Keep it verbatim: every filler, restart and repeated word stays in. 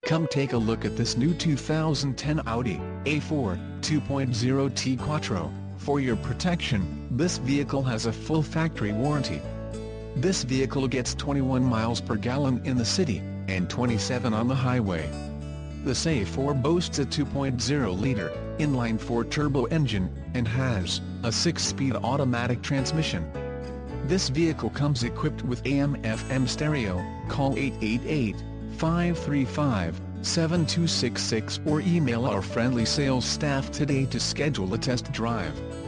Come take a look at this new two thousand ten Audi A four two point oh T Quattro. For your protection, this vehicle has a full factory warranty. This vehicle gets twenty-one miles per gallon in the city, and twenty-seven on the highway. This A four boasts a two point oh liter, inline-four turbo engine, and has a six-speed automatic transmission. This vehicle comes equipped with A M F M stereo. Call eight eight eight, five three five, seven two six six or email our friendly sales staff today to schedule a test drive.